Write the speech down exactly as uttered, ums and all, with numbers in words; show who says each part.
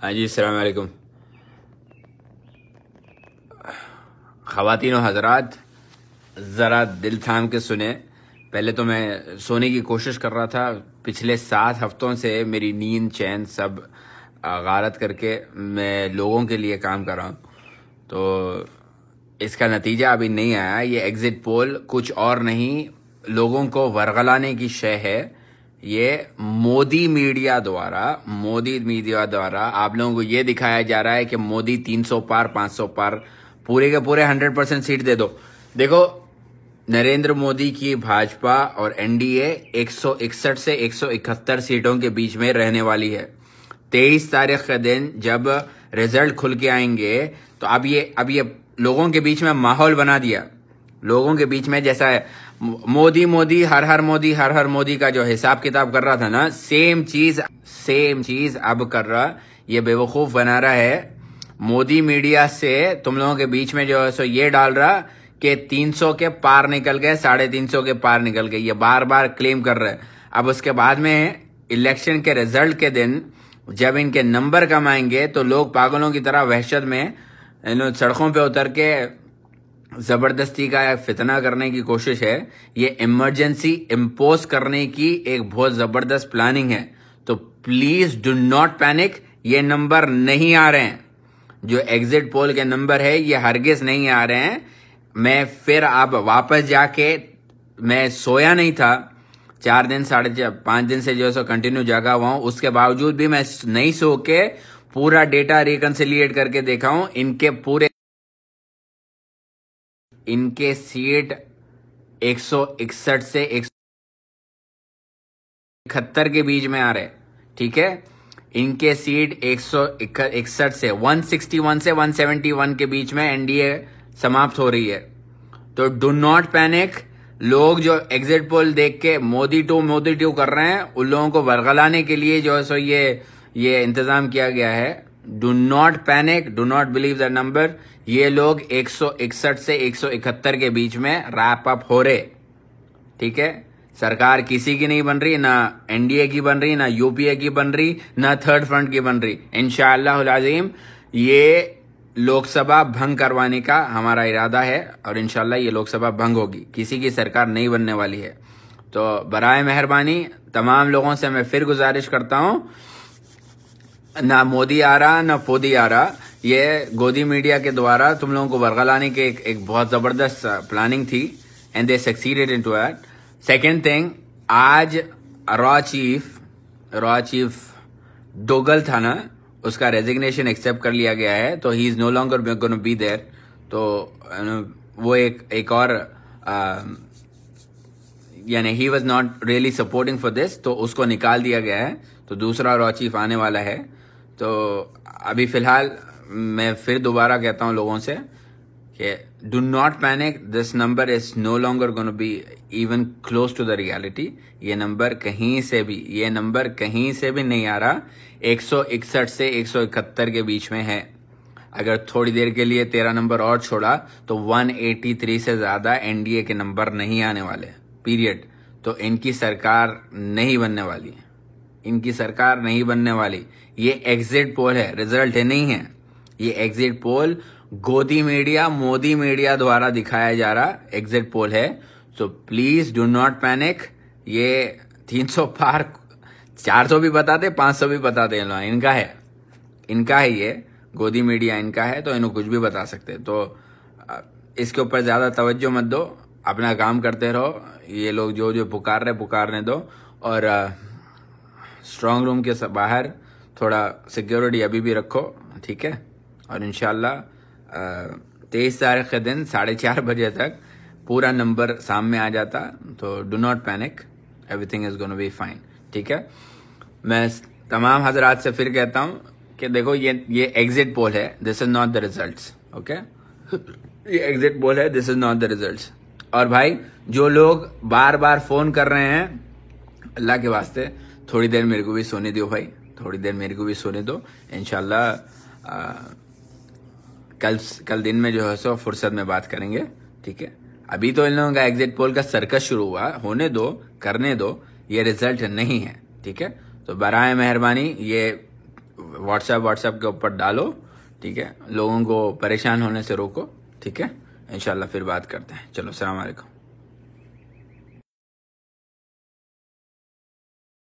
Speaker 1: हाँ जी, अस्सलाम वालेकुम। ख़वातीन और हज़रात, ज़रा दिल थाम के सुने। पहले तो मैं सोने की कोशिश कर रहा था, पिछले सात हफ्तों से मेरी नींद चैन सब गारत करके मैं लोगों के लिए काम कर रहा हूँ, तो इसका नतीजा अभी नहीं आया। ये एग्ज़िट पोल कुछ और नहीं, लोगों को वरगलाने की शय है। ये मोदी मीडिया द्वारा मोदी मीडिया द्वारा आप लोगों को ये दिखाया जा रहा है कि मोदी तीन सौ पार पाँच सौ पार पूरे के पूरे हंड्रेड परसेंट सीट दे दो। देखो, नरेंद्र मोदी की भाजपा और एनडीए एक सौ इकसठ से एक सौ इकहत्तर सीटों के बीच में रहने वाली है। तेईस तारीख के दिन जब रिजल्ट खुल के आएंगे तो अब ये अब ये लोगों के बीच में माहौल बना दिया। लोगों के बीच में जैसा है मोदी मोदी हर हर मोदी हर हर मोदी का जो हिसाब किताब कर रहा था ना, सेम चीज सेम चीज अब कर रहा। ये बेवकूफ बना रहा है। मोदी मीडिया से तुम लोगों के बीच में जो है सो ये डाल रहा कि तीन सौ के पार निकल गए, साढ़े तीन सौ के पार निकल गए, ये बार बार क्लेम कर रहे हैं। अब उसके बाद में इलेक्शन के रिजल्ट के दिन जब इनके नंबर कम आएंगे तो लोग पागलों की तरह वहशत में सड़कों पे उतर के जबरदस्ती का फितना करने की कोशिश है। ये इमरजेंसी इम्पोज करने की एक बहुत जबरदस्त प्लानिंग है। तो प्लीज डू नॉट पैनिक। ये नंबर नहीं आ रहे हैं, जो एग्जिट पोल के नंबर है ये हरगिज नहीं आ रहे हैं। मैं फिर अब वापस जाके, मैं सोया नहीं था चार दिन साढ़े चार पांच दिन से जो है सो कंटिन्यू जागा हुआ हूं, उसके बावजूद भी मैं नहीं सो के पूरा डेटा रिकंसिलिएट करके देखा हूं। इनके पूरे इनके सीट एक सौ इकसठ से एक सौ इकहत्तर के बीच में आ रहे, ठीक है। इनके सीट एक सौ इकसठ से एक सौ इकसठ से एक सौ इकहत्तर के बीच में एनडीए समाप्त हो रही है। तो डू नॉट पैनिक। लोग जो एग्जिट पोल देख के मोदी टू मोदी टू कर रहे हैं, उन लोगों को वरगलाने के लिए जो है सो ये ये इंतजाम किया गया है। Do not panic, do not believe the number. ये लोग एक सौ इकसठ से एक सौ इकहत्तर के बीच में रैप अप हो रहे, ठीक है। सरकार किसी की नहीं बन रही, ना एनडीए की बन रही, ना यूपीए की बन रही, ना थर्ड फ्रंट की बन रही। इंशाअल्लाह अज़ीम ये लोकसभा भंग करवाने का हमारा इरादा है और इंशाअल्लाह ये लोकसभा भंग होगी। किसी की सरकार नहीं बनने वाली है। तो बराए मेहरबानी तमाम लोगों से मैं फिर गुजारिश करता हूं, ना मोदी आ रहा ना फोदी आ रहा। ये गोदी मीडिया के द्वारा तुम लोगों को वरगलाने की एक, एक बहुत जबरदस्त प्लानिंग थी and they succeeded into that. Second thing, आज raw chief raw chief dongle था ना, उसका रेजिग्नेशन एक्सेप्ट कर लिया गया है, तो he is no longer gonna be there. तो वो एक एक और यानी he was not really supporting for this, तो उसको निकाल दिया गया है। तो दूसरा रॉ चीफ आने वाला है। तो अभी फिलहाल मैं फिर दोबारा कहता हूं लोगों से कि do not panic, this number is no longer gonna be even close to the reality. ये नंबर कहीं से भी ये नंबर कहीं से भी नहीं आ रहा। एक सौ इकसठ से एक सौ इकहत्तर के बीच में है। अगर थोड़ी देर के लिए तेरा नंबर और छोड़ा तो एक सौ तिरासी से ज्यादा एनडीए के नंबर नहीं आने वाले, पीरियड। तो इनकी सरकार नहीं बनने वाली, इनकी सरकार नहीं बनने वाली। ये एग्जिट पोल है, रिजल्ट है नहीं है। ये एग्जिट पोल गोदी मीडिया मोदी मीडिया द्वारा दिखाया जा रहा एग्जिट पोल है। So please do not panic. ये तीन सौ पार चार सौ भी बताते, पाँच सौ भी बताते हैं, इनका है इनका है ये गोदी मीडिया इनका है, तो इन्हें कुछ भी बता सकते। तो इसके ऊपर ज्यादा तवज्जो मत दो, अपना काम करते रहो। ये लोग जो जो पुकार रहे पुकारने दो। और स्ट्रांग रूम के बाहर थोड़ा सिक्योरिटी अभी भी रखो, ठीक है। और इंशाल्लाह तेईस तारीख के दिन साढ़े चार बजे तक पूरा नंबर सामने आ जाता। तो do not panic, everything is gonna be fine, ठीक है। मैं तमाम हजरात से फिर कहता हूं कि देखो, ये ये एग्जिट पोल है, this is not the results, okay. ये एग्जिट पोल है, this is not the results. और भाई जो लोग बार बार फोन कर रहे हैं, अल्लाह के वास्ते थोड़ी देर मेरे को भी सोने दो भाई, थोड़ी देर मेरे को भी सोने दो। इंशाल्लाह कल कल दिन में जो है सो फुर्सत में बात करेंगे, ठीक है। अभी तो इन लोगों का एग्जिट पोल का सर्कस शुरू हुआ, होने दो, करने दो। ये रिजल्ट नहीं है, ठीक है। तो बराए मेहरबानी ये व्हाट्सएप व्हाट्सएप के ऊपर डालो, ठीक है, लोगों को परेशान होने से रोको, ठीक है। इंशाल्लाह फिर बात करते हैं। चलो, अस्सलाम वालेकुम।